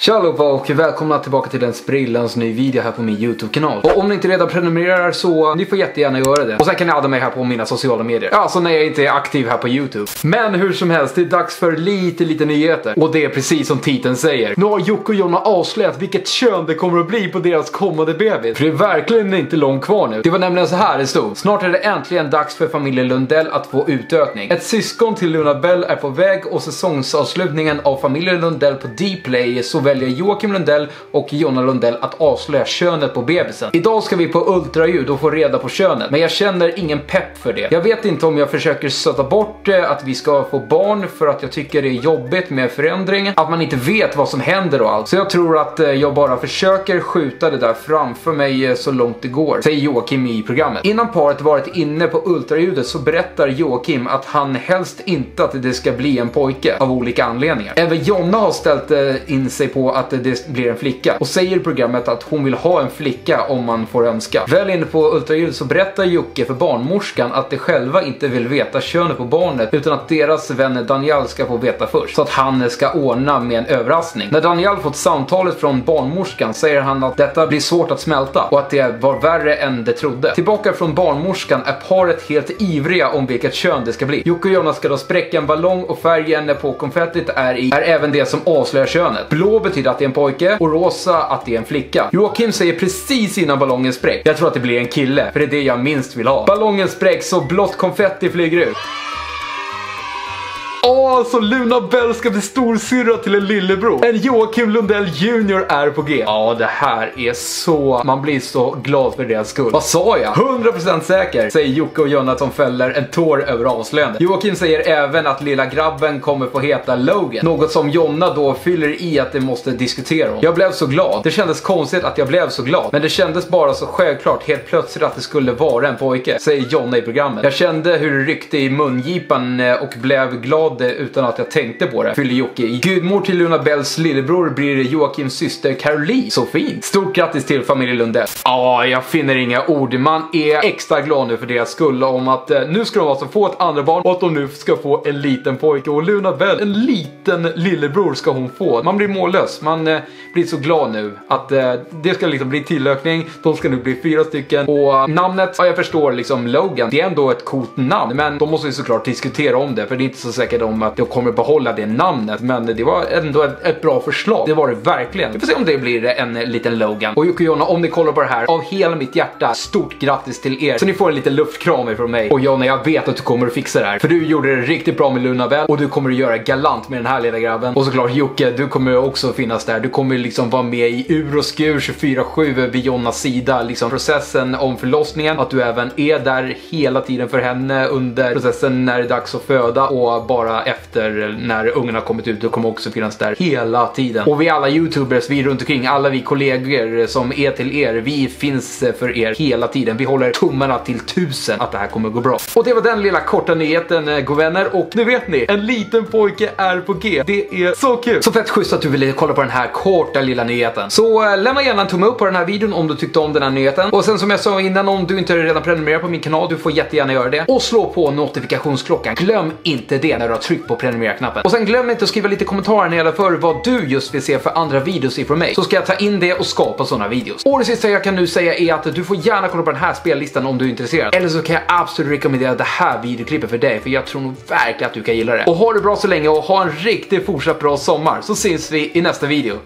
Tja allihopa och välkomna tillbaka till en sprillans ny video här på min YouTube-kanal. Och om ni inte redan prenumererar så ni får jättegärna göra det. Och sen kan ni adda mig här på mina sociala medier. Alltså när jag inte är aktiv här på YouTube. Men hur som helst, det är dags för lite nyheter. Och det är precis som titeln säger. Nu har Jocke och Jonna avslöjat vilket kön det kommer att bli på deras kommande bebis. För det är verkligen inte långt kvar nu. Det var nämligen så här det stod. Snart är det äntligen dags för familjen Lundell att få utökning. Ett syskon till Luna Bell är på väg och säsongsavslutningen av familjen Lundell på Dplay så väljer Joakim Lundell och Jonna Lundell att avslöja könet på bebisen. Idag ska vi på ultraljud och få reda på könet, men jag känner ingen pepp för det. Jag vet inte om jag försöker stöta bort att vi ska få barn för att jag tycker det är jobbigt med förändringen, att man inte vet vad som händer och allt. Så jag tror att jag bara försöker skjuta det där framför mig så långt det går, säger Joakim i programmet. Innan paret varit inne på ultraljudet så berättar Joakim att han helst inte att det ska bli en pojke av olika anledningar. Även Jonna har ställt in sig på att det blir en flicka och säger i programmet att hon vill ha en flicka om man får önska. Väl inne på ultraljud så berättar Jocke för barnmorskan att de själva inte vill veta könet på barnet utan att deras vän Daniel ska få veta först, så att han ska ordna med en överraskning. När Daniel fått samtalet från barnmorskan säger han att detta blir svårt att smälta och att det var värre än det trodde. Tillbaka från barnmorskan är paret helt ivriga om vilket kön det ska bli. Jocke och Jonna ska då spräcka en ballong och färgen på konfettit är även det som avslöjar könet. Blå betyder att det är en pojke och rosa att det är en flicka. Joakim säger precis innan ballongen spräcks: jag tror att det blir en kille, för det är det jag minst vill ha. Ballongen spräcks och blått konfetti flyger ut. Så Luna Bell ska bli storsyrra till en lillebror. En Joakim Lundell Jr är på G. Ja, det här är så... Man blir så glad för deras skull. Vad sa jag? 100% säker, säger Jocke och Jonna som fäller en tår över avslöjandet. Joakim säger även att lilla grabben kommer få heta Logan. Något som Jonna då fyller i att det måste diskutera om. Jag blev så glad. Det kändes konstigt att jag blev så glad. Men det kändes bara så självklart helt plötsligt att det skulle vara en pojke, säger Jonna i programmet. Jag kände hur det ryckte i mungipan och blev glad utan att jag tänkte på det, fyller Jocke i. Gudmor till Luna Bells lillebror blir Joakims syster Caroline. Så fint. Stort grattis till familjen Lundell. Jag finner inga ord. Man är extra glad nu för deras skull om att nu ska de alltså få ett andra barn och att de nu ska få en liten pojke. Och Luna Bell, en liten lillebror ska hon få. Man blir mållös. Man blir så glad nu att det ska liksom bli tillökning. De ska nu bli 4 stycken. Och namnet, jag förstår liksom Logan. Det är ändå ett coolt namn. Men de måste ju såklart diskutera om det. För det är inte så säkert om att de kommer behålla det namnet. Men det var ändå ett bra förslag. Det var det verkligen. Vi får se om det blir en liten Logan. Och Jocke och Jonna, om ni kollar på det här, av hela mitt hjärta, stort grattis till er. Så ni får en liten luftkram ifrån mig. Och Jonna, jag vet att du kommer att fixa det här. För du gjorde det riktigt bra med Luna Bell. Och du kommer att göra galant med den här lilla grabben. Och såklart Jocke, du kommer också finnas där. Du kommer liksom vara med i ur och skur 24/7 vid Jonnas sida. Liksom processen om förlossningen. Att du även är där hela tiden för henne under processen när det är dags att föda. Och bara efter när ungarna har kommit ut. Du kommer också finnas där hela tiden. Och vi alla YouTubers, vi runt omkring, alla vi kollegor som är till er, vi finns för er hela tiden. Vi håller tummarna till 1000 att det här kommer gå bra. Och det var den lilla korta nyheten, god vänner. Och nu vet ni, en liten pojke är på G. Det är så kul. Så fett schysst att du ville kolla på den här korta lilla nyheten. Så lämna gärna en tumme upp på den här videon om du tyckte om den här nyheten. Och sen som jag sa innan, om du inte redan prenumererar på min kanal, du får jättegärna göra det. Och slå på notifikationsklockan. Glöm inte det när du har tryckt på prenumerera-knappen. Och sen glöm inte att skriva lite kommentarer när det gäller för vad du just vill se för andra videos ifrån mig. Så ska jag ta in det och skapa sådana videos. Och det sista jag kan nu säga är att du får gärna kolla på den här spellistan om du är intresserad. Eller så kan jag absolut rekommendera det här videoklippet för dig, för jag tror nog verkligen att du kan gilla det. Och ha det bra så länge och ha en riktigt fortsatt bra sommar, så syns vi i nästa video.